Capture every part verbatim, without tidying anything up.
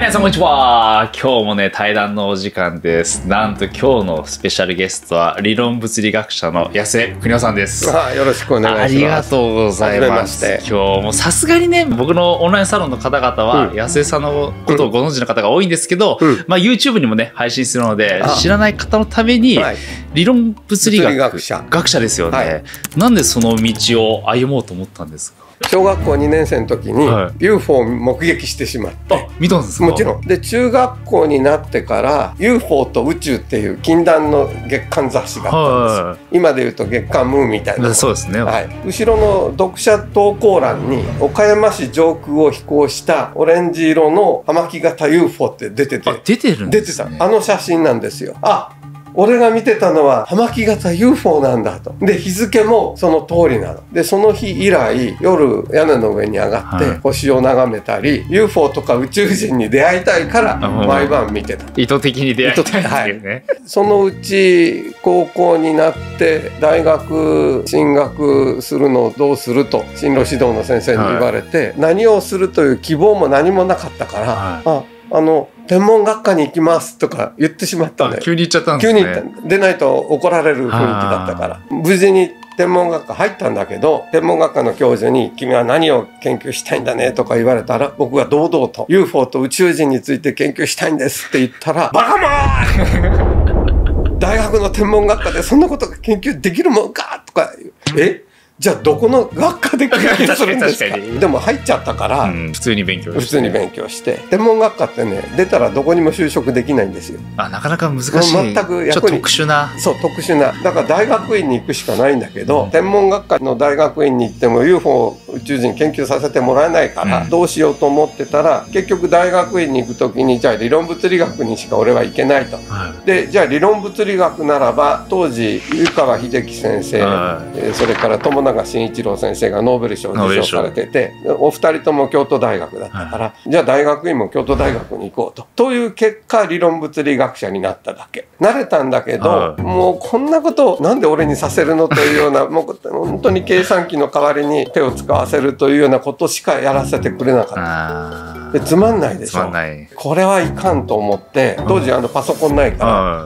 皆さんこんにちは。今日もね、対談のお時間です。なんと今日のスペシャルゲストは理論物理学者の安江邦夫さんです。 あ、よろしくお願いします。 ありがとうございます。今日もさすがにね、僕のオンラインサロンの方々は、うん、安江さんのことをご存知の方が多いんですけど、うん、まあ YouTube にもね配信するので、知らない方のために、はい、理論物理学学者学者ですよね、はい。なんでその道を歩もうと思ったんですか？ 小学校にねん生の時に ユーフォー を目撃してしまって、 はい、あ、見たんですか？ もちろん。で中学校になってから ユーフォー と宇宙っていう禁断の月刊雑誌があったんですよ。今でいうと月刊ムーンみたいな。 そうですね、 はい、後ろの読者投稿欄に岡山市上空を飛行したオレンジ色の葉巻型 ユーフォー って出てて、 あ、出てるんですね。 出てた。あの写真なんですよ。あ、俺が見てたのは葉巻型 ユーフォー なんだと。で日付もその通りなので、その日以来夜屋根の上に上がって星を眺めたり、はい、ユーフォー とか宇宙人に出会いたいから毎晩見てた。 意図的に出会いたいっていうね、 はい、そのうち高校になって大学進学するのをどうすると進路指導の先生に言われて、はい、何をするという希望も何もなかったから、はい、ああの天文学科に行きますとか言ってしまったんで、 急に言っちゃったんですね。 急に言った。出ないと怒られる雰囲気だったから、無事に天文学科入ったんだけど、天文学科の教授に君は何を研究したいんだねとか言われたら、僕が堂々と ユーフォー と宇宙人について研究したいんですって言ったら、バカもん大学の天文学科でそんなことが研究できるもんかとか、えじゃあどこの学科で研究するんですか？でも入っちゃったから、うん、 普通に勉強して、 普通に勉強して、天文学科ってね、出たらどこにも就職できないんですよ。 あ、なかなか難しい。 全く役に、 ちょっと特殊な。 そう、特殊な。だから大学院に行くしかないんだけど、天文学科の大学院に行っても ユーフォー 宇宙人研究させてもらえないから、うん、どうしようと思ってたら、結局大学院に行く時にじゃあ理論物理学にしか俺は行けないと、はい、でじゃあ理論物理学ならば当時湯川秀樹先生、はい、それから友永慎一郎先生先生がノーベル賞を受賞されてて、お二人とも京都大学だったから、はい、じゃあ大学院も京都大学に行こうと。という結果理論物理学者になっただけ。なれたんだけど、はい、もうこんなことをなんで俺にさせるのというような、もう本当に計算機の代わりに手を使わせるというようなことしかやらせてくれなかった。でつまんないでしょ。これはいかんと思って、当時あのパソコンないから、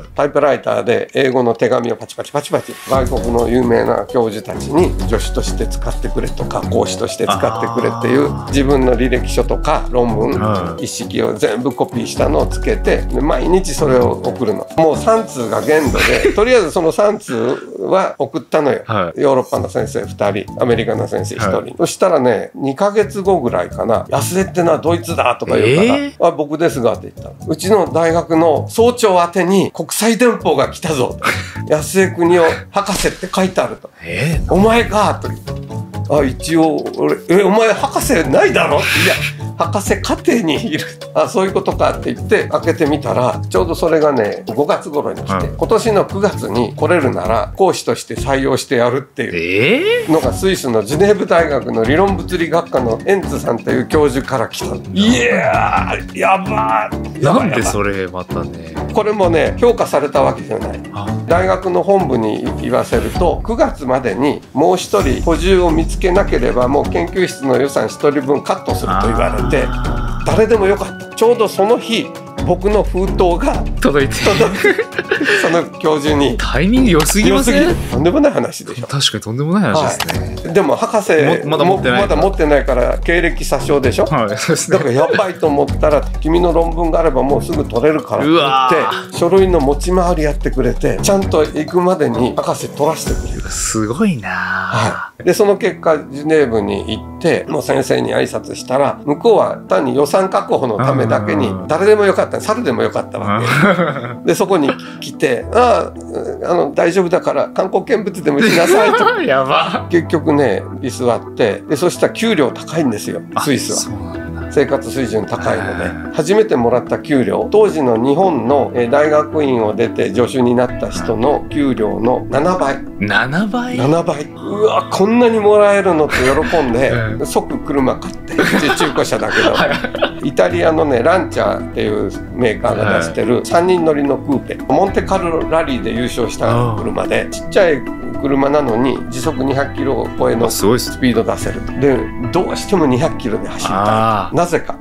タイプライターで英語の手紙をパチパチパチパチ外国の有名な教授たちに助手として使ってってくれとか講師として使ってくれっていう自分の履歴書とか論文一式を全部コピーしたのをつけて毎日それを送るの。もうさん通が限度でとりあえずそのさん通は送ったのよ、はい、ヨーロッパの先生ふたりアメリカの先生ひとり、はい、そしたらねにかげつごぐらいかな「安江ってのはドイツだ」とか言うから「えー、あ僕ですが」って言った。うちの大学の総長宛てに国際電報が来たぞ安江邦夫博士って書いてあると「えー、お前か」と言って。あ、一応俺えお前博士ないだろっていや博士課程にいるあそういうことかって言って開けてみたらちょうどそれがねごがつ頃に来て、うん、今年のくがつに来れるなら講師として採用してやるっていうのがスイスのジュネーブ大学の理論物理学科のエンツさんという教授から来た。いやーやばーなんでそれまたねこれもね評価されたわけじゃない。大学の本部に言わせるとくがつまでにもう一人補充を見つけなければもう研究室の予算ひとりぶんカットすると言われて誰でもよかった。ちょうどその日僕の封筒が届いてその教授にタイミング良すぎません？ とんでもない話でしょ。 確かにとんでもない話ですね、 はい、でも博士まだ持ってない、 まだ持ってないから経歴詐称でしょ、はい、そうですね、だからやばいと思ったら君の論文があればもうすぐ取れるからって言って書類の持ち回りやってくれてちゃんと行くまでに博士取らせてくれる。 すごいな、 はい、でその結果ジュネーブに行ってもう先生に挨拶したら向こうは単に予算確保のためだけに誰でもよかった猿でもよかったわけでそこに来て「ああ、あの大丈夫だから観光見物でもしなさい」とやば結局ね居座ってでそしたら給料高いんですよスイスは。生活水準高いので初めてもらった給料当時の日本の大学院を出て助手になった人の給料のななばい。 ななばい ? ななばい。うわこんなにもらえるのって喜んで即車買って中古車だけどイタリアのねランチャーっていうメーカーが出してるさんにん乗りのクーペモンテカルロラリーで優勝した車でちっちゃい車なのに時速にひゃくキロ超えのスピード出せると。でどうしてもにひゃくキロで走りたい。なぜか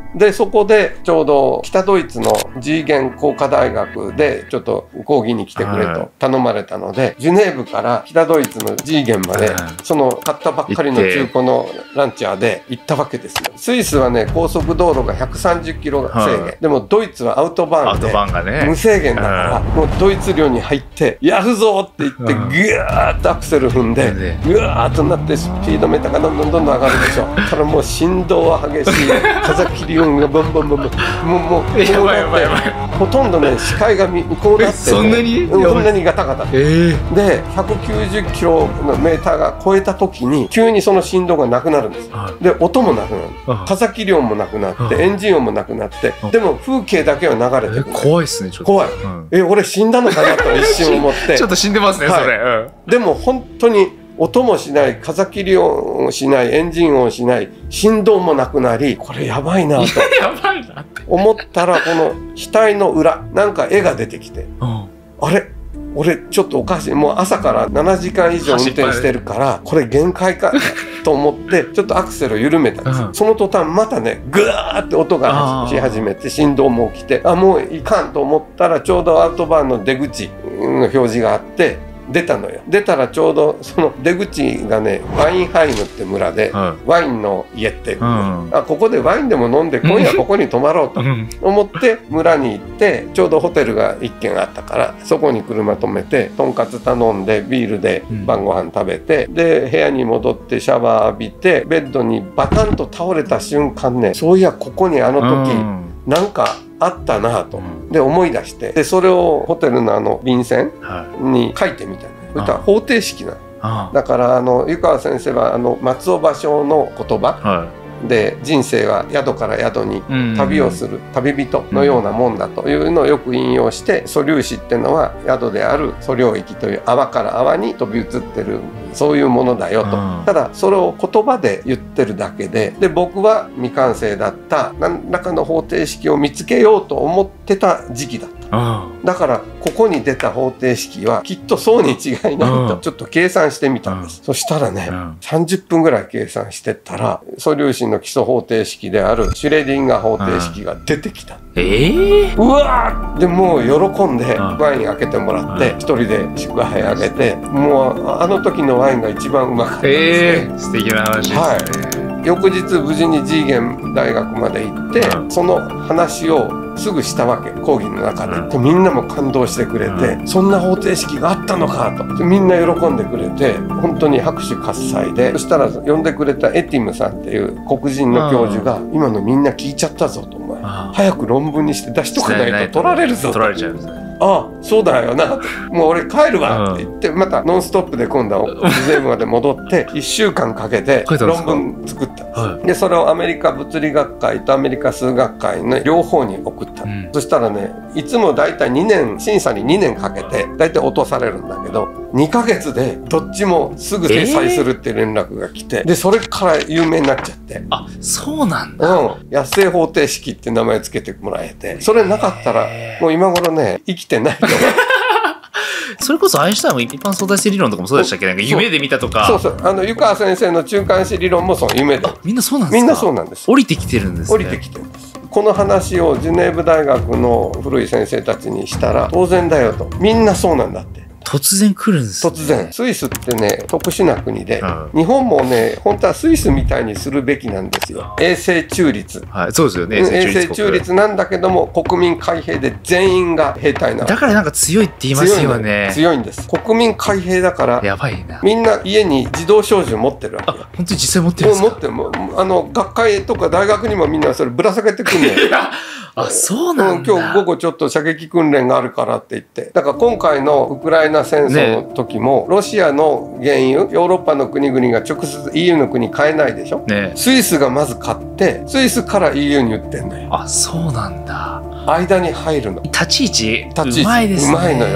でそこでちょうど北ドイツのジーゲン工科大学でちょっと講義に来てくれと頼まれたので、ジュネーブから北ドイツのジーゲンまでその買ったばっかりの中古のランチャーで行ったわけですよ。スイスはね高速道路がひゃくさんじゅっキロ制限、でもドイツはアウトバーンで無制限だから、もうドイツ領に入ってやるぞって言ってグーッとアクセル踏んでグワーッとなってスピードメーターがどんどんどんどん上がるでしょ。だからもう振動は激しい、風切り音がボンボンボンボン、もうもうやばいやばいやばい、 ほとんどね視界がこうなって、 そんなにそんなにガタガタ、えー、でひゃくきゅうじゅっキロのメーターが超えた時に急にその振動がなくなるんです。で音もなくなる、風切り音もなくなってエンジン音もなくなって、でも風景だけは流れてくる。 怖いっすねちょっと。 怖い、うん、え俺死んだのかなと一瞬思ってちょっと死んでますね、はい、それ、うん、 でも本当に音もしない、風切り音をしない、エンジン音をしない、振動もなくなり、これやばいなとやばいなって思ったら、この額の裏なんか絵が出てきて、うん、あれ俺ちょっとおかしい、もう朝からななじかん以上運転してるからこれ限界かと思ってちょっとアクセルを緩めたんです、うん、その途端またねグワーって音がし始めて振動も起きて、あもういかんと思ったらちょうどアウトバーンの出口の表示があって出たのよ。出たらちょうどその出口がねワインハイムって村で、うん、ワインの家って、うん、あここでワインでも飲んで今夜ここに泊まろうと思って村に行って、ちょうどホテルがいっけんあったからそこに車止めてとんかつ頼んでビールで晩ご飯食べて、うん、で部屋に戻ってシャワー浴びてベッドにバタンと倒れた瞬間ね、そういやここにあの時、うん、なんかあったなと、うん、で思い出して、でそれをホテルのあの便箋に書いてみたの、はい、そしたら方程式なの。だからあの湯川先生はあの松尾芭蕉の言葉、はい、で人生は宿から宿に旅をする旅人のようなもんだというのをよく引用して、素粒子っていうのは宿である素領域という泡から泡に飛び移ってるそういうものだよと、ただそれを言葉で言ってるだけで、で僕は未完成だった何らかの方程式を見つけようと思ってた時期だった。だからここに出た方程式はきっとそうに違いないとちょっと計算してみたんです。そしたらねさんじゅっぷんぐらい計算してったら素粒子の基礎方程式であるシュレディンガー方程式が出てきた。 えー、 うわーでもう喜んでワイン開けてもらって一人で祝杯あげて、もうあの時のワインが一番うまかったですね。 えー、素敵な話ですね。 はい、翌日無事にジーゲン大学まで行って、うん、その話をすぐしたわけ、講義の中で、うん、でみんなも感動してくれて、うん、そんな方程式があったのかとみんな喜んでくれて本当に拍手喝采で、そしたら呼んでくれたエティムさんっていう黒人の教授が、うん、今のみんな聞いちゃったぞと、お前、うん、早く論文にして出しとかないと取られるぞと。 取られちゃうんですね。 ああそうだよなと、もう俺帰るわって言って、うん、またノンストップで今度はゼームまで戻っていっしゅうかんかけて論文作ったんです、はい、でそれをアメリカ物理学会とアメリカ数学会の両方に送った、うん、そしたらねいつもだいたいにねん審査ににねんかけてだいたい落とされるんだけど、にかげつでどっちもすぐ掲載するっていう連絡が来て、えー、でそれから有名になっちゃって、 あそうなんだ、 うん、野生方程式って名前つけてもらえて、それなかったらもう今頃ね生きてないと思うそれこそアインシュタインも一般相対性理論とかもそうでしたっけ、なんか夢で見たとか。 そうそう、あの湯川先生の中間子理論もその夢で。 みんなそうなんですか。 みんなそうなんです。 降りてきてるんですね。 降りてきてるんです。この話をジュネーブ大学の古い先生たちにしたら当然だよと、みんなそうなんだって。 突然来るんです、ね、 突然。スイスってね特殊な国で、うん、日本もね本当はスイスみたいにするべきなんですよ。永世中立、 はい、そうですよね。 永世中立なんだけども国民開閉で全員が兵隊なの。 だからなんか強いって言いますよね。 強いんです。国民開閉だからやばいな。 みんな家に自動小銃持ってるわけよ。 あ本当に実際持ってるんですか。 持ってる。もうあの学会とか大学にもみんなそれぶら下げてくんのよあそうなんだ、 うん、今日午後ちょっと射撃訓練があるからって言って、だから今回のウクライナ戦争の時も、ね、ロシアの原油ヨーロッパの国々が直接 イーユー の国買えないでしょ、ね、スイスがまず買ってスイスから イーユー に売ってんのよ。 あそうなんだ。 間に入るの。 立ち位置立ち位置うまいですね。 うまいのよ。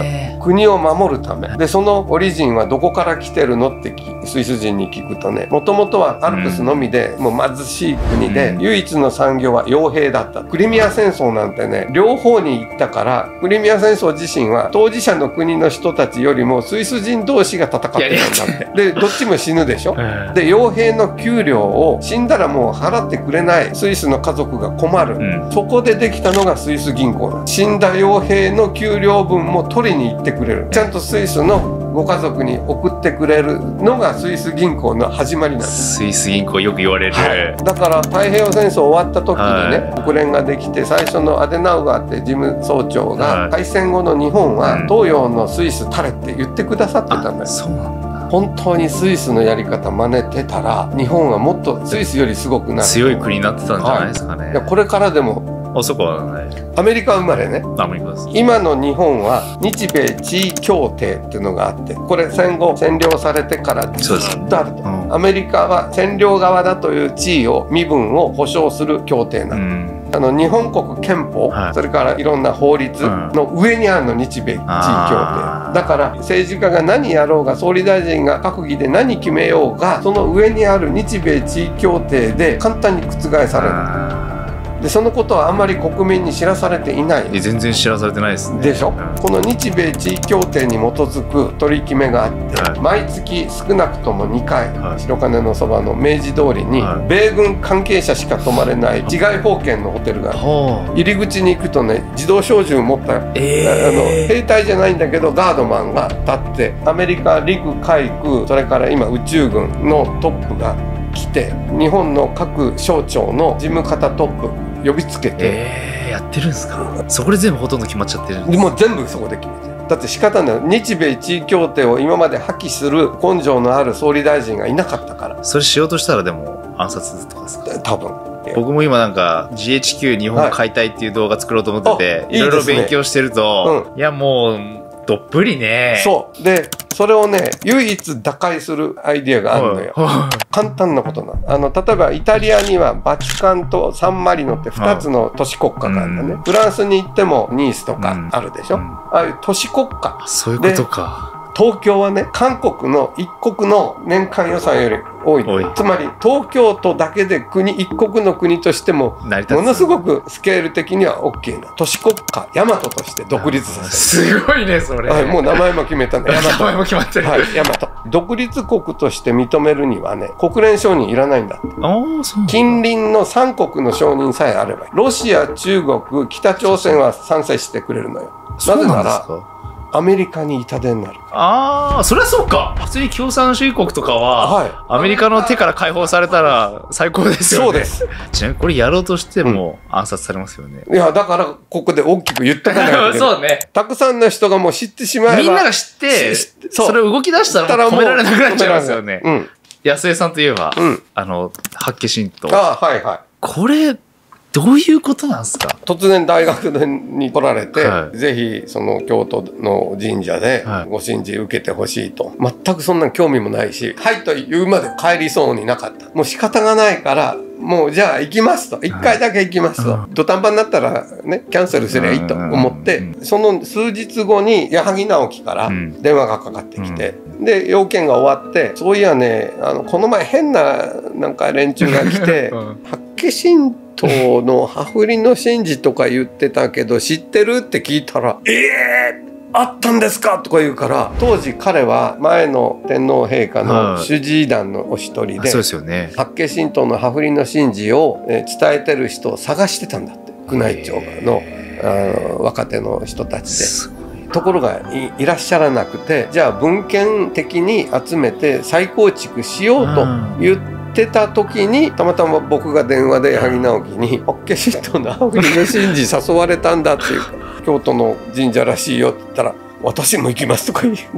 国を守るためで、そのオリジンはどこから来てるのってスイス人に聞くとね、もともとはアルプスのみでもう貧しい国で、唯一の産業は傭兵だった。クリミア戦争なんてね両方に行ったから、クリミア戦争自身は当事者の国の人たちよりもスイス人同士が戦ってたんだって。でどっちも死ぬでしょ。で傭兵の給料を死んだらもう払ってくれないスイスの家族が困る、うん、そこでできたのがスイス銀行だ。死んだ傭兵の給料分も取りに行ってくれる、ちゃんとスイスのご家族に送ってくれるのがスイス銀行の始まりなんです。 スイス銀行よく言われる、 はい、だから太平洋戦争終わった時にね、はい、国連ができて最初のアデナウアーって事務総長が、はい、開戦後の日本は東洋のスイスたれって言ってくださってたんだよ。 そうなんだ。 本当にスイスのやり方真似てたら日本はもっとスイスよりすごくなる、 強い国になってたんじゃないですかね。 はい、これからでもあそこはね、 アメリカ生まれね。 アメリカです。 今の日本は日米地位協定っていうのがあって、これ戦後占領されてからずっとあると、うん、アメリカは占領側だという地位を身分を保障する協定なの、うん、あの日本国憲法、はい、それからいろんな法律の上にあるの日米地位協定、だから政治家が何やろうが総理大臣が閣議で何決めようが、その上にある日米地位協定で簡単に覆される。でそのことはあんまり国民に知らされていない。 全然知らされてないですね。 でしょ、うん、この日米地位協定に基づく取り決めがあって、はい、毎月少なくともにかい、はい、白金のそばの明治通りに、はい、米軍関係者しか泊まれない自害保険のホテルがある、はい、入り口に行くとね自動小銃持った、えー、あの兵隊じゃないんだけどガードマンが立って、アメリカ陸海空それから今宇宙軍のトップが来て、日本の各省庁の事務方トップ呼びつけて、 えー、やってるんですか。そこで全部ほとんど決まっちゃってるんです。 もう全部そこで決めてる。だって仕方ない。日米地位協定を今まで破棄する根性のある総理大臣がいなかったから。 それしようとしたらでも暗殺とかですか。 多分僕も今なんか ジーエイチキュー 日本解体っていう動画作ろうと思ってて、はい、いろいろ勉強してると、うん、いやもうどっぷりね。 そうでそれをね唯一打開するアイディアがあるのよ。簡単なことなの。あの例えばイタリアにはバチカンとサンマリノってふたつの都市国家があるんだね、うん、フランスに行ってもニースとかあるでしょ、うん、ああいう都市国家。 そういうことか。 東京はね韓国の一国の年間予算より多い。つまり東京都だけで国一国の国としてもものすごくスケール的には OK な都市国家大和として独立させる。 すごいねそれ、 はい、もう名前も決めたね。 名前も決まってる、 はい、大和独立国として認めるにはね国連承認いらないんだって。 あそう近隣のさん国の承認さえあればいい。ロシア中国北朝鮮は賛成してくれるのよ。なぜならアメリカに痛手になる。 ああ、そりゃそうか。普通に共産主義国とかは、はい、アメリカの手から解放されたら最高ですよね。そうです。ちなみにこれやろうとしても暗殺されますよね。 うん、いや、だからここで大きく言っとかないといけない。 そうね。 たくさんの人がもう知ってしまえば。 みんなが知って、それ動き出したらもう止められなくなっちゃいますよね。うん。安江さんといえば、うん、あの、八景神道。 あはいはい。 これ、どういうことなんですか。 突然大学に来られて、はい、ぜひその京都の神社でご神事受けてほしいと、はい、全くそんな興味もないし、はいと言うまで帰りそうになかった。もう仕方がないからもうじゃあ行きますと、一回だけ行きますと、はい、土壇場になったらねキャンセルすりゃいいと思って、その数日後に矢作直樹から電話がかかってきて、うん、で要件が終わって、そういやねあのこの前変ななんか連中が来て、うん、八景神道の羽振りの神事とか言ってたけど知ってるって聞いたら、ええーあったんですかとか言うから、当時彼は前の天皇陛下の主治医団のお一人で、 そうですよね、 八景神道の羽振りの神事を伝えてる人を探してたんだって、宮内庁のあの若手の人たちで。ところが い, いらっしゃらなくて、じゃあ文献的に集めて再構築しようと言ってた時に、たまたま僕が電話で矢作直樹に「八景神道の羽振りの神事誘われたんだ」っていうか京都の神社らしいよって言ったら「私も行きます」とか言う。で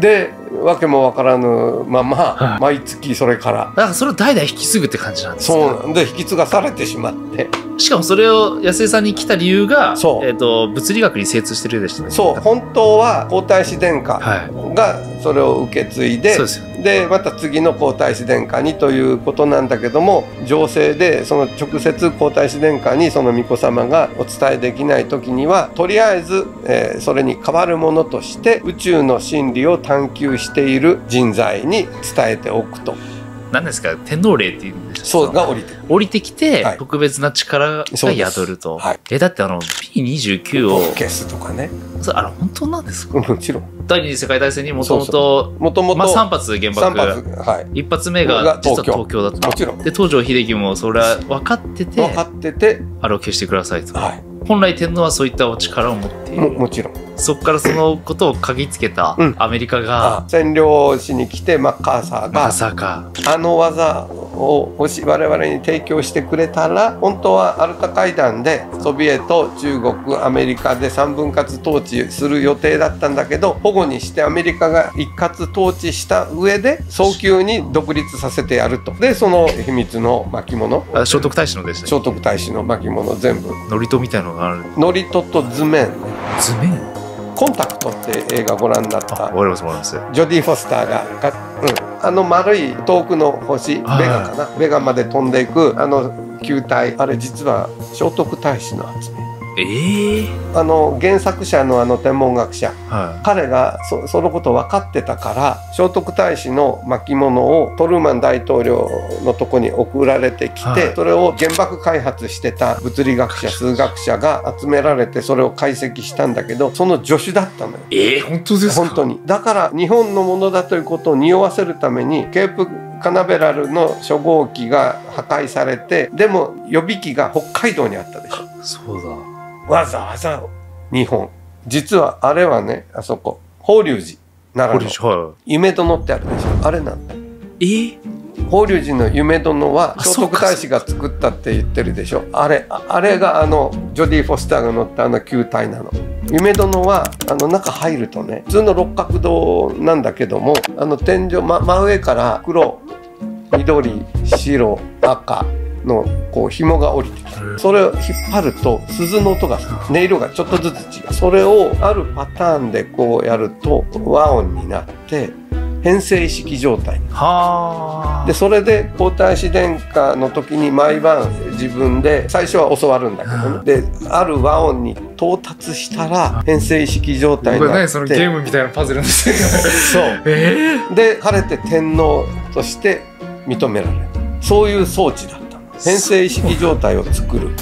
わけもわからぬまま、はい、毎月それからだからそれを代々引き継ぐって感じなんですね。 そうなんで引き継がされてしまって、 しかもそれを安江さんに来た理由が、えー、と物理学に精通してるでしたね。 そう本当は皇太子殿下がそれを受け継いで、はい、そうですよでまた次の皇太子殿下にということなんだけども、情勢でその直接皇太子殿下にその巫女様がお伝えできない時にはとりあえず、えー、それに代わるものとして宇宙の真理を探求している人材に伝えておくと。 何ですか天皇霊っていうんですか。 そうが降りて降りてきて、はい、特別な力が宿ると、はい、えだってあの ビーにじゅうきゅう を消すとかね、 それあれ本当なんですか。 もちろん第二次世界大戦にもともとさん発原爆、はい、いち発目が実は東京だった。 もちろんで東条英機もそれは分かってて分かっててあれを消してくださいと、 はい、 本来天皇はそういったお力を持っている。 も, もちろんそこからそのことを嗅ぎつけたアメリカが、 うん、占領しに来てマッカーサーがまさかあの技を我々に提供してくれたら本当はアルタ会談でソビエト中国アメリカで三分割統治する予定だったんだけど、保護にしてアメリカが一括統治した上で早急に独立させてやると。でその秘密の巻物、 聖徳太子のでした、ね、 聖徳太子の巻物全部祝詞みたいなのがある。 祝詞と図面図面コンタクトって映画ご覧になった。 わかりますわかります。 ジョディ・フォスターがが、うん、あの丸い遠くの星ベガかな、ベガまで飛んでいくあの球体、あれ実は聖徳太子の発明。 えー、 あの原作者のあの天文学者、 はい、 彼が そ, そのこと分かってたから聖徳太子の巻物をトルーマン大統領のとこに送られてきて、はい、それを原爆開発してた物理学者数学者が集められてそれを解析したんだけど、その助手だったのよ。 えー、本当ですか。 本当にだから日本のものだということを匂わせるためにケープカナベラルの初号機が破壊されて、でも予備機が北海道にあったでしょ。 そうだ、 わざわざ日本、実はあれはね、あそこ法隆寺奈良の夢殿ってあるでしょ、あれなんだ。 えー、 法隆寺の夢殿は聖徳太子が作ったって言ってるでしょ。あれあれがあのジョディ・フォスターが乗ったあの球体なの。夢殿はあの中入るとね、普通の六角堂なんだけども、あの天井、ま、真上から黒緑白赤のこう紐が降りてきて、それを引っ張ると鈴の音がする。音色がちょっとずつ違う。それをあるパターンでこうやると和音になって変声意識状態に。 はでそれで皇太子殿下の時に毎晩自分で最初は教わるんだけどね、である和音に到達したら変声意識状態になって、 何そのゲームみたいなパズルなんですそう、 えー、で晴れて天皇として認められる、そういう装置だった。変声意識状態を作る。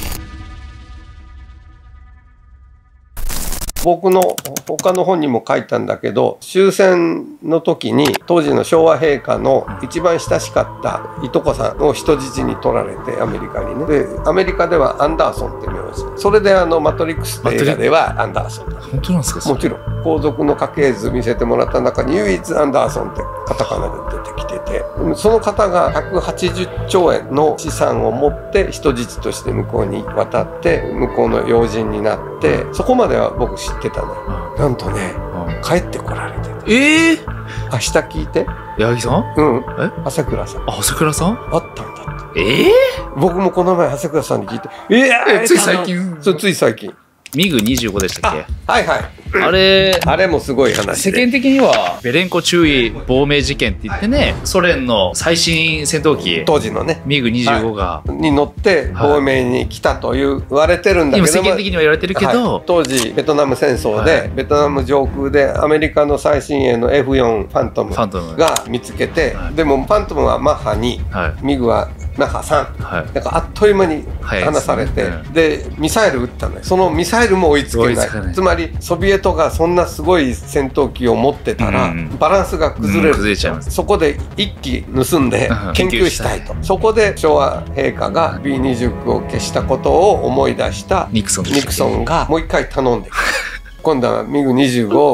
僕の他の本にも書いたんだけど、終戦の時に当時の昭和陛下の一番親しかったいとこさんを人質に取られてアメリカにね、でアメリカではアンダーソンって名字、それであのマトリックスって映画ではアンダーソンだ。 本当なんですか。 もちろん皇族の家系図見せてもらった中に唯一アンダーソンってカタカナで出てきてて、その方がひゃくはちじゅっちょうえんの資産を持って人質として向こうに渡って向こうの要人になって、そこまでは僕知ってたのよ。なんとね、うん、帰ってこられてて、 えー、 明日聞いて。 八木さん？ うん。 え？ 朝倉さん。 あ、朝倉さん？ あったんだって。 ええー？僕もこの前朝倉さんに聞いて、えー、つい最近。 そう、つい最近。 ミグにじゅうごでしたっけ？ はいはい。 あれ、 あれもすごい話で。世間的にはベレンコ注意亡命事件って言ってね、ソ連の最新戦闘機当時のねミグにじゅうごが、 はい、に乗って亡命に来たと言われてるんだけど、 今世間的には言われてるけど、 はい、当時ベトナム戦争で、はい、ベトナム上空でアメリカの最新鋭の エフよん ファントムが見つけて、はい、でもファントムはマッハに、はい、ミグはマッハさん、はい、だからあっという間に離されて、ね、でミサイル撃ったのよ。そのミサイルも追いつけない。つまりソビエトがそんなすごい戦闘機を持ってたら、うん、バランスが崩れる、うん、崩れちゃいます。そこで一機盗んで研究したいと、うん、そこで昭和陛下が ビーにじゅうきゅう を消したことを思い出したニクソンがもう一回頼んで今度はミグにじゅうごを一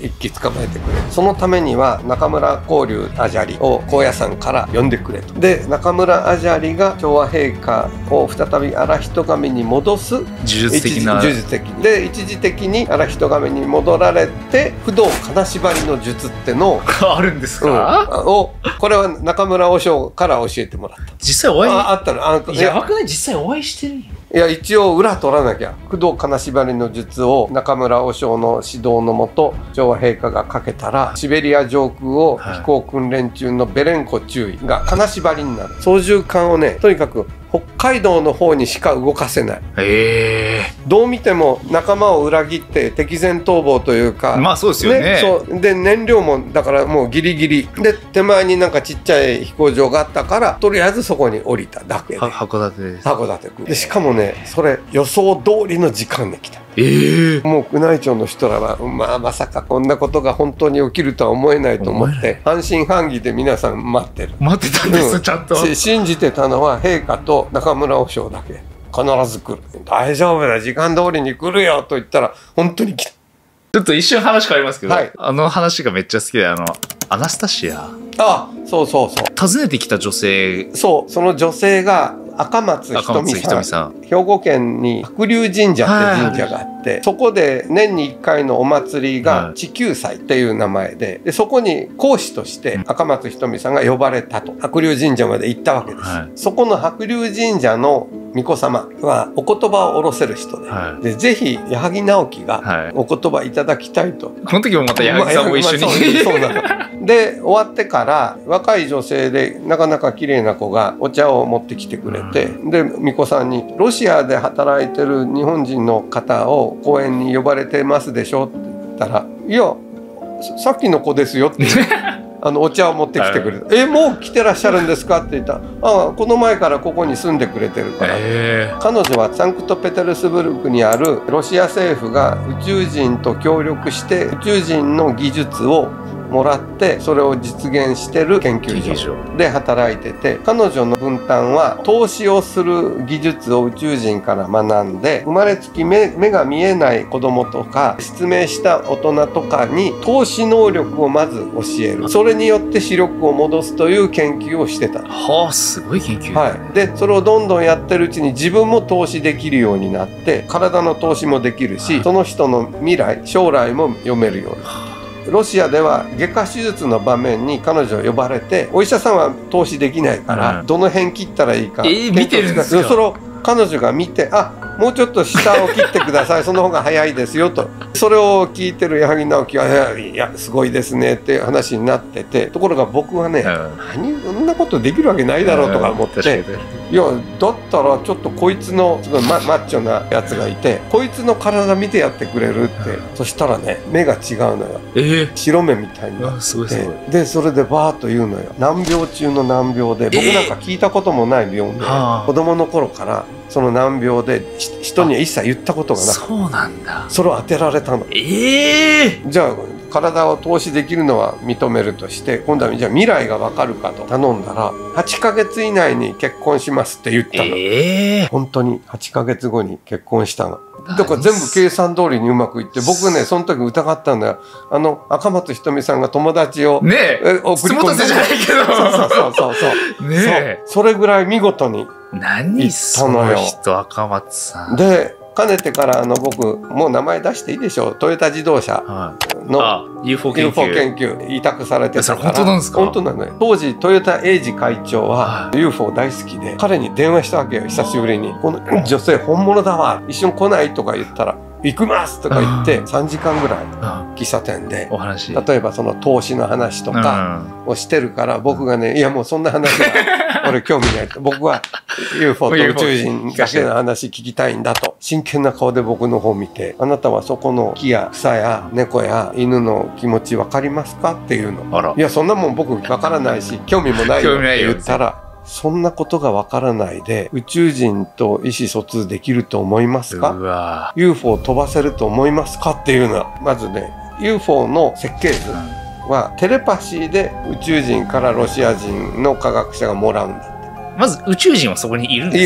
一機捕まえてくれ。そのためには中村光龍アジャリを高野山から呼んでくれと。で中村アジャリが昭和陛下を再び荒人神に戻す呪術的な呪術的で一時的に荒人神に戻られて不動金縛りの術ってのをあるんですか、 うん、をこれは中村和尚から教えてもらった。 実際お会いああったの。あやばくない？実際お会いしてるんよ。 いや一応裏取らなきゃ。不動金縛りの術を中村和尚の指導のもと昭和陛下がかけたらシベリア上空を飛行訓練中のベレンコ中尉が金縛りになる。操縦桿をねとにかく北海道の方にしか動かせない。 へー。 どう見ても仲間を裏切って敵前逃亡というか、 まあそうですよね。 ね、そうで燃料もだからもうギリギリで手前になんかちっちゃい飛行場があったからとりあえずそこに降りただけで。 函館です。 函館でしかもねそれ予想通りの時間に来た。 えー、 もう宮内庁の人らは、まあ、まさかこんなことが本当に起きるとは思えないと思って半信半疑で皆さん待ってる。 待ってたんです、うん、ちゃんと信じてたのは陛下と中村和尚だけ。必ず来る。大丈夫だ時間通りに来るよと言ったら本当に来た。 ちょっと一瞬話変わりますけど、はい、あの話がめっちゃ好きで、あのアナスタシア、 あそうそうそう、 訪ねてきた女性、 そうその女性が赤松ひとみさん、 さん兵庫県に白龍神社って神社があって、はい、そこで年にいっかいのお祭りが地球祭っていう名前 で, でそこに講師として赤松ひとみさんが呼ばれたと白龍神社まで行ったわけです、はい、そこの白龍神社の巫女様はお言葉を下ろせる人 で,、はい、でぜひ矢作直樹がお言葉いただきたいと、はい、 この時もまた矢作さんも一緒に、まあまあ、 そうそうなので終わってから若い女性でなかなか綺麗な子がお茶を持ってきてくれて、うん、で巫女さんに「ロシアで働いてる日本人の方を公園に呼ばれてますでしょ?」って言ったら「いやさっきの子ですよ」ってあのお茶を持ってきてくれた。えもう来てらっしゃるんですかって言ったら「ああこの前からここに住んでくれてるから」彼女はサンクトペテルスブルクにあるロシア政府が宇宙人と協力して宇宙人の技術をもらってそれを実現してる研究所で働いてて、彼女の分担は投資をする技術を宇宙人から学んで、生まれつき 目, 目が見えない子供とか失明した大人とかに投資能力をまず教える、それによって視力を戻すという研究をしてた。 はあすごい研究、 はい、でそれをどんどんやってるうちに自分も投資できるようになって体の投資もできるし、その人の未来将来も読めるように。ロシアでは外科手術の場面に彼女呼ばれて、お医者さんは投資できないから、うん、どの辺切ったらいいか、 えー、見てるんですよ。 それを彼女が見て、あもうちょっと下を切ってくださいその方が早いですよと。それを聞いてる矢作直樹は「いやすごいですね」って話になってて、ところが僕はね、うん、何そんなことできるわけないだろうとか思って、いやだったらちょっとこいつのすごい マ, マッチョなやつがいて、こいつの体見てやってくれるって、そしたらね目が違うのよ、 えー、 白目みたいになって、すごいすごい。でそれでバーッと言うのよ。難病中の難病で、僕なんか聞いたこともない病で、えー、子供の頃からその難病で人には一切言ったことがなかった。 そうなんだ。 それを当てられたの。 ええー、 じゃあ体を投資できるのは認めるとして、今度はじゃあ未来が分かるかと頼んだら、はちかげつ以内に結婚しますって言ったの、 えー、 本当にはちかげつごに結婚したの。だから全部計算通りにうまくいって、僕ねその時疑ったんだよ。あの赤松ひとみさんが友達をねえ送り込んでじゃないけど、 そうそうそうそうねえ、それぐらい見事にいったのよ。 何その人赤松さんで、かねてからあの僕もう名前出していいでしょう、トヨタ自動車の、 はい、ユーフォー 研究ユーフォー 研究委託されてたから。 本当なんですか？ 本当なのよ。当時トヨタ英二会長は ユーフォー 大好きで、彼に電話したわけよ久しぶりに。この女性本物だわ、一緒に来ないとか言ったら行きますとか言ってさんじかんぐらい喫茶店でお話、 例えばその投資の話とかをしてるから、僕がね、いやもうそんな話は俺興味ないと、僕は ユーフォー と宇宙人だけの話聞きたいんだと真剣な顔で僕の方見て、あなたはそこの木や草や猫や犬の気持ち分かりますかっていうの。いやそんなもん僕分からないし興味もないよって言ったら、そんなことがわからないで宇宙人と意思疎通できると思いますか？ ユーフォー 飛ばせると思いますかっていうのは、まずね ユーフォー の設計図はテレパシーで宇宙人からロシア人の科学者がもらうんだって。 まず宇宙人はそこにいるんですか？ いるの。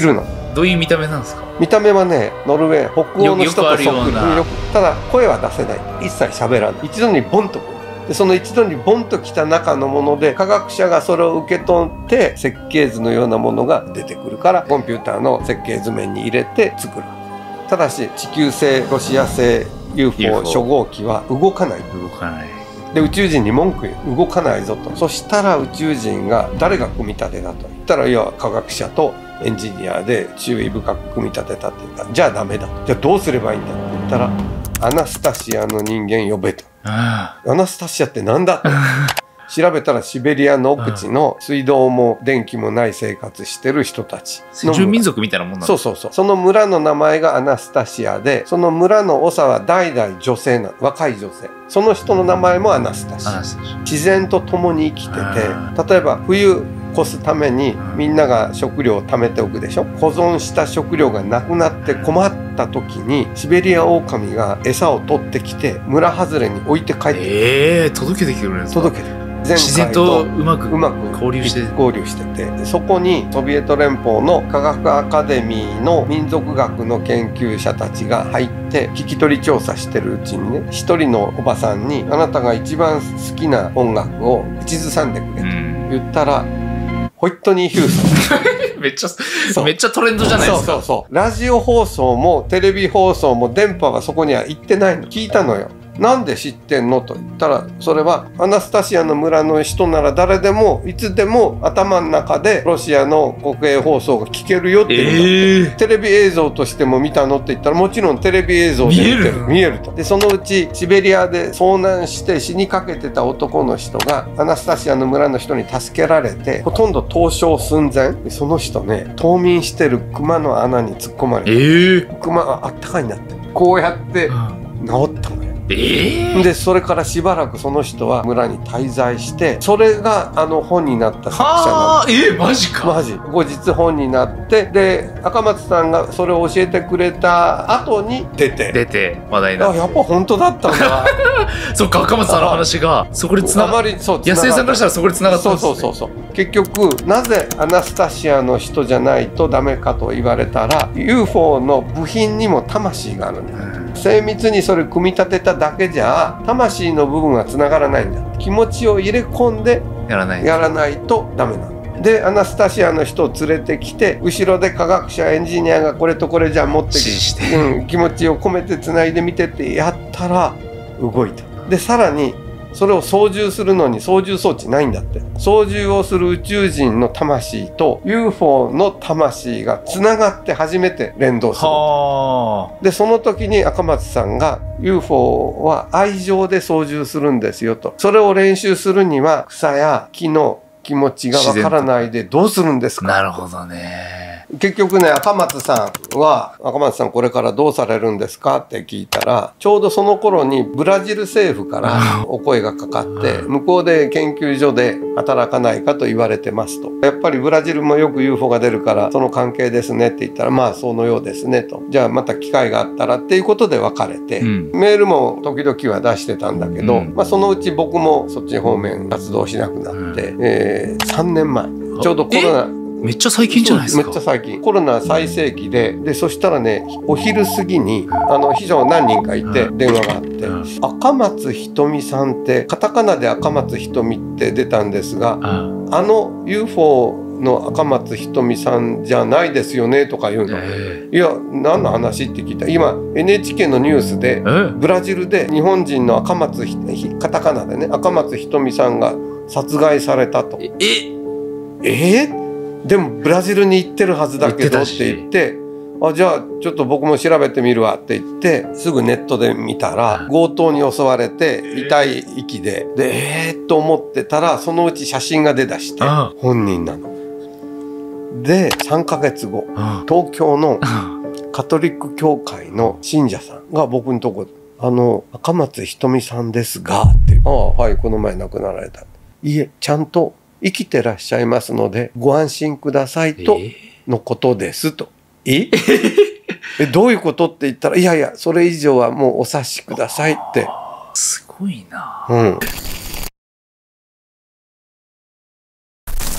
どういう見た目なんですか？ 見た目はね、ノルウェー北欧の人とそっくり。ただ声は出せない、一切喋らない。一度にボンとくる。でその一度にボンときた中のもので、科学者がそれを受け取って設計図のようなものが出てくるから、コンピューターの設計図面に入れて作る。ただし地球製ロシア製 ユーフォー 初号機は動かない。 動かない。 で宇宙人に文句言う、動かないぞと。そしたら宇宙人が誰が組み立てだと言ったら、いや科学者とエンジニアで注意深く組み立てたっていうか、じゃあダメだ、じゃあどうすればいいんだって言ったら、アナスタシアの人間呼べと。アナスタシアってなんだと調べたら、シベリアの奥地の水道も電気もない生活してる人たち、 先住民族みたいなもんなんだ。 そうそうそう。その村の名前がアナスタシアで、その村の長は代々女性なの、若い女性。その人の名前もアナスタシア。自然と共に生きてて、例えば冬越すためにみんなが食料を貯めておくでしょ。保存した食料がなくなって困った時に、シベリアオオカミが餌を取ってきて村外れに置いて帰ってくる。 ええー、届けてきてくれるんですか？ 届けて自然とうまくうまく交流して交流してて、そこにソビエト連邦の科学アカデミーの民族学の研究者たちが入って聞き取り調査してるうちにね、一人のおばさんに、あなたが一番好きな音楽を口ずさんでくれと言ったら、ホイットニー・ヒューストンめっちゃめっちゃトレンドじゃないですか。 そうそうそう。ラジオ放送もテレビ放送も電波はそこには行ってないの。聞いたのよ。なんで知ってんのと言ったら、それはアナスタシアの村の人なら誰でもいつでも頭の中でロシアの国営放送が聞けるよっていうの、えー、テレビ映像としても見たのって言ったら、もちろんテレビ映像で見てる見えると。でそのうちシベリアで遭難して死にかけてた男の人がアナスタシアの村の人に助けられて、ほとんど凍傷寸前で、その人ね、冬眠してる熊の穴に突っ込まれて、えー、熊があったかいなって、こうやって治ったのよ。えー、でそれからしばらくその人は村に滞在して、それがあの本になった作者なんです。 えー、マジか。 マジ後日本になって、で赤松さんがそれを教えてくれた後に出て出て話題になって、 あやっぱ本当だったんだそっか、赤松さんの話がそこでつながって、安江さんからしたらそこでつながったんですね。 そうそうそうそう。結局なぜアナスタシアの人じゃないとダメかと言われたら、 ユーフォー の部品にも魂があるんだ、うん、精密にそれ組み立てただけじゃ魂の部分はつながらないんだ。気持ちを入れ込んでやらないやらないとダメなので、アナスタシアの人を連れてきて、後ろで科学者エンジニアがこれとこれじゃあ持ってきて、うん、気持ちを込めてつないでみてってやったら動いた。でさらにそれを操縦するのに操縦装置ないんだって。操縦をする宇宙人の魂と ユーフォー の魂がつながって初めて連動する。でその時に赤松さんが ユーフォー は愛情で操縦するんですよと。それを練習するには草や木の気持ちがわからないでどうするんですか。 なるほどね。 結局ね、赤松さんは、赤松さんこれからどうされるんですかって聞いたら、ちょうどその頃にブラジル政府からお声がかかって、向こうで研究所で働かないかと言われてますと。やっぱりブラジルもよく ユーフォー が出るから、その関係ですねって言ったら、まあそのようですねと。じゃあまた機会があったらっていうことで別れて、うん、メールも時々は出してたんだけど、うん、まあそのうち僕もそっち方面活動しなくなって、うん、えー、さんねんまえ、ちょうどコロナ、 めっちゃ最近じゃないですか。 めっちゃ最近。コロナ最盛期で、で、そしたらね、お昼過ぎに、あの、秘書何人かいて、電話があって、うん、赤松ひとみさんって、カタカナで赤松ひとみって出たんですが、うん、あの ユーフォー の赤松ひとみさんじゃないですよね、とか言うの。えー、いや、何の話って聞いた。今、エヌエイチケー のニュースで、ブラジルで日本人の赤松ひ、カタカナでね、赤松ひとみさんが殺害されたと。えええでもブラジルに行ってるはずだけどって言って、あ、じゃあちょっと僕も調べてみるわって言ってすぐネットで見たら強盗に襲われて痛い息で、でえー、と思ってたらそのうち写真が出だして本人なの。でさんかげつご、東京のカトリック教会の信者さんが僕のとこあの赤松ひとみさんですがって、ああはい、この前亡くなられた。いえ、ちゃんと生きてらっしゃいますのでご安心くださいとのことですと。ええどういうことって言ったら、いやいやそれ以上はもうお察しくださいって。 すごいな。 うん。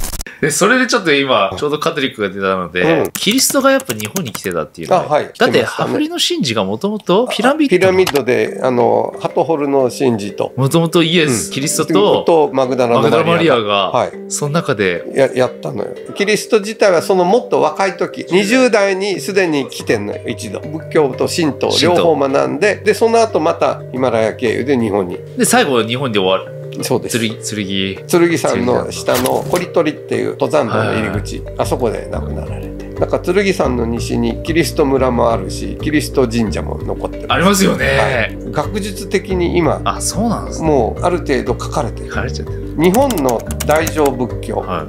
で、それでちょっと今、ちょうどカトリックが出たので、うん、キリストがやっぱ日本に来てたっていうので、はい、だって、ハフリの神事がもともとピラミッド。 ピラミッドで、あの、ハトホルの神事と。 もともとイエス、うん、キリストと、 とマグダラのマリアが。 マリアが、はい、その中でや、やったのよ。キリスト自体はそのもっと若い時、にじゅう代にすでに来てんのよ、一度。仏教と神道両方学んで、で、その後またヒマラヤ経由で日本に。 で、最後日本で終わる。 そうです。 剣、剣。 剣山の下のコリトリっていう登山道の入り口、あそこで亡くなられて。だから剣山の西にキリスト村もあるし、キリスト神社も残ってる。 ありますよね、 はい。学術的に今、 あ、そうなんですね。 もうある程度書かれてる。 書かれちゃってる。 日本の大乗仏教、はい、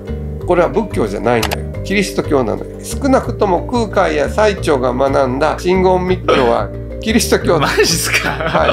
これは仏教じゃないのよ。キリスト教なのよ。少なくとも空海や最澄が学んだ真言密教はキリスト教マジっすか。 はい。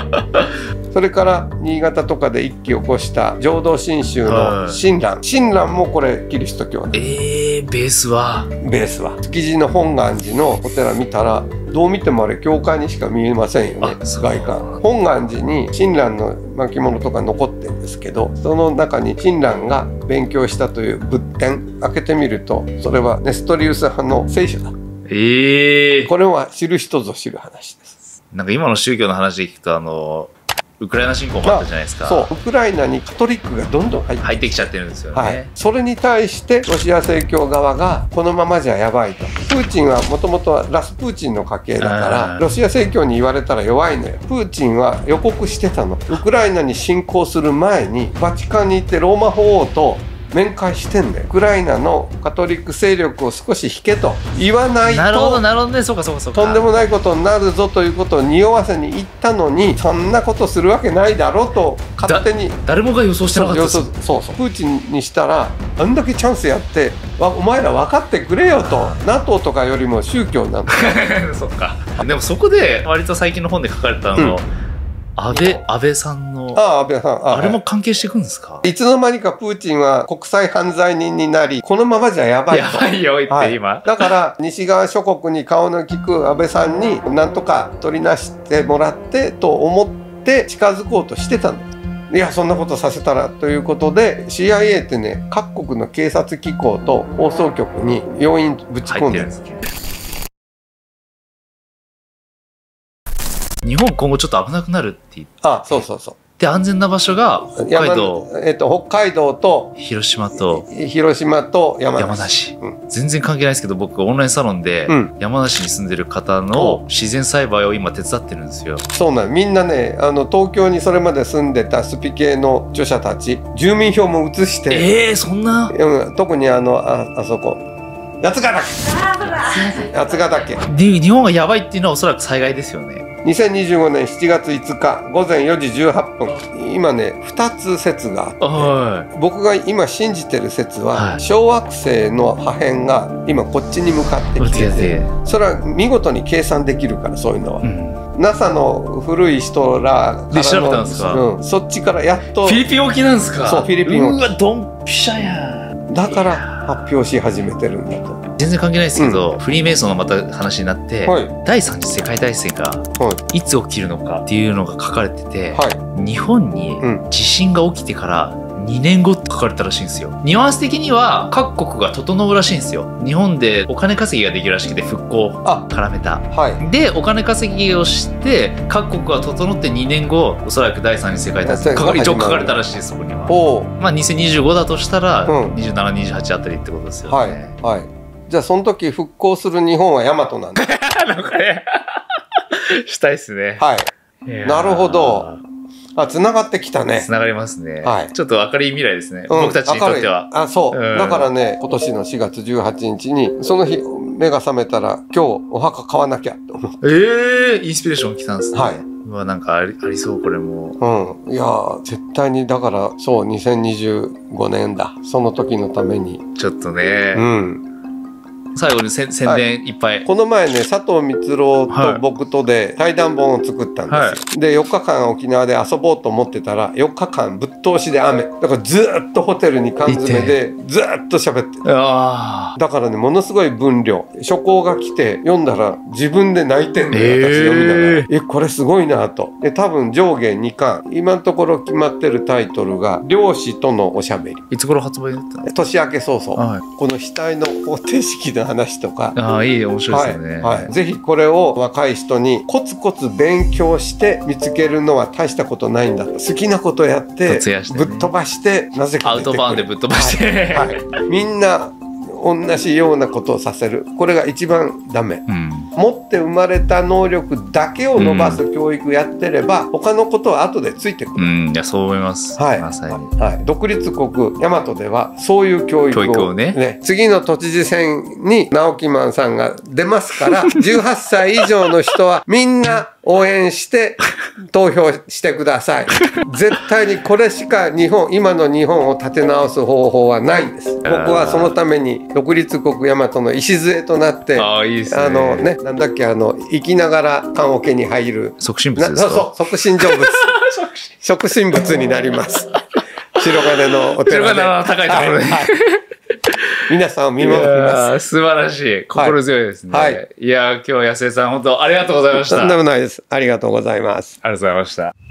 それから新潟とかで一揆を起こした浄土真宗の親鸞、親鸞もこれキリスト教なんです。 えー、ベースはベースは築地の本願寺のお寺見たらどう見てもあれ教会にしか見えませんよね、外観。本願寺に親鸞の巻物とか残ってるんですけど、その中に親鸞が勉強したという仏典開けてみると、それはネストリウス派の聖書だ。 えー、 これは知る人ぞ知る話です。 なんか今の宗教の話で聞くと、あのウクライナ侵攻もあったじゃないですか。 そう、ウクライナにカトリックがどんどん入って入ってきちゃってるんですよね、はい、 それに対してロシア正教側がこのままじゃやばいと。プーチンはもともとラスプーチンの家系だからロシア正教に言われたら弱いのよ。プーチンは予告してたの。ウクライナに侵攻する前にバチカンに行ってローマ法王と面会してんだよ。ウクライナのカトリック勢力を少し引けと言わないと、 なるほどなるほどね、そうかそうかそうか、 とんでもないことになるぞということを匂わせに言ったのに、そんなことするわけないだろうと勝手に誰もが予想してなかったです。 そうそうそう、プーチンにしたらあんだけチャンスやってお前ら分かってくれよと。 ナトー とかよりも宗教なんだそっか。でもそこで割と最近の本で書かれたの、うん、安倍、安倍さんの、 ああ、安倍さん、ああれも関係していくんですか？ いつの間にかプーチンは国際犯罪人になり、このままじゃやばいと。 やばいよって今、はい、 だから西側諸国に顔の利く安倍さんになんとか取りなしてもらってと思って近づこうとしてたの。いや、そんなことさせたらということで シーアイエー ってね、各国の警察機構と放送局に要員ぶち込んでるんです。 日本今後ちょっと危なくなるって言って、 あ、そうそうそう。 で、安全な場所が北海道、 えっと、北海道と広島と広島と山梨。 山梨、うん、全然関係ないですけど、僕オンラインサロンで山梨に住んでる方の自然栽培を今手伝ってるんですよ。 そうなん、みんなね、あの東京にそれまで住んでたスピ系の著者たち、住民票も移して、 えー、そんな、 うん、特にあの あ, あそこ八ヶ岳、八ヶ岳で日本がやばいっていうのはおそらく災害ですよね。 にせんにじゅうごねんしちがついつかごぜんよじじゅうはっぷん、今ねふたつ説があって、はい、僕が今信じてる説は、はい、小惑星の破片が今こっちに向かってきてて、それは見事に計算できるから、そういうのは、うん、ナサ の古い人らからので調べたんですか、 うん、そっちからやっとフィリピン沖なんですか。 そう、フィリピン沖。 うわ、ドンピシャやん。 だから発表し始めてるんだと。 全然関係ないですけど、うん、フリーメイソンのまた話になって、はい、第三次世界大戦がいつ起きるのかっていうのが書かれてて、はい、日本に地震が起きてからにねんごって書かれたらしいんですよ。ニュアンス的には各国が整うらしいんですよ。日本でお金稼ぎができるらしくて、復興を絡めた、はい、でお金稼ぎをして各国が整ってにねんご、おそらく第三次世界大戦が一応書かれたらしいです。そこにはまあにせんにじゅうごだとしたら、うん、にじゅうなな、にじゅうはちあたりってことですよね。はい、はい、 じゃあその時復興する日本は大和なんだなんかねしたいっすね。 はい、なるほど。あ、繋がってきたね。 繋がりますね。はい。ちょっと明るい未来ですね。うん、僕たちにとっては。 あ、そう、うん。だからね、今年のしがつじゅうはちにちに、その日、目が覚めたら、今日お墓買わなきゃって思って。 ええー、インスピレーション来たんですね。はい。うわ、なんかあり、ありそう、これも。 うん。いやー、絶対に、だから、そう、にせんにじゅうごねんだ。その時のために。 ちょっとね。うん。 最後にせ宣伝いっぱい、はい、 この前ね佐藤光郎と僕とで対談本を作ったんですよ、はい、でよっかかん沖縄で遊ぼうと思ってたらよっかかんぶっ通しで雨だからずっとホテルに缶詰でずっと喋ってる。あだからねものすごい分量、初稿が来て読んだら自分で泣いてんのよ、えー、私読みながらえこれすごいなと。で多分上下にかん、今のところ決まってるタイトルが漁師とのおしゃべり。 いつ頃発売だったの？ 年明け早々、はい、この死体の方程式の話とか、 ああいい面白いですよね、 はいはい、ぜひこれを若い人にコツコツ勉強して見つけるのは大したことないんだ、好きなことやってぶっ飛ばしてなぜかアウトバーンでぶっ飛ばして、 はいはい、みんな同じようなことをさせる、これが一番ダメ、うん、持って生まれた能力だけを伸ばす教育やってれば、うん、他のことは後でついてくる、 うん、いやそう思います、 はい、 まさに、 はい、独立国大和ではそういう教育を、教育をね、ね、次の都知事選に直木マンさんが出ますからじゅうはっさい以上の人はみんな応援して投票してください。絶対にこれしか日本、今の日本を立て直す方法はないんです。僕はそのために独立国大和の礎となって、あ, いいですね、あのね、なんだっけ、あの生きながら棺桶に入る促進物ですか？ そうそう、促進成物促進物になります。白金のお寺で、白金の高いところで、はいはい、皆さんを見守ります。 素晴らしい、心強いですね。はい、いや今日安江さん本当ありがとうございました。 とんでもないです。ありがとうございます。 ありがとうございました。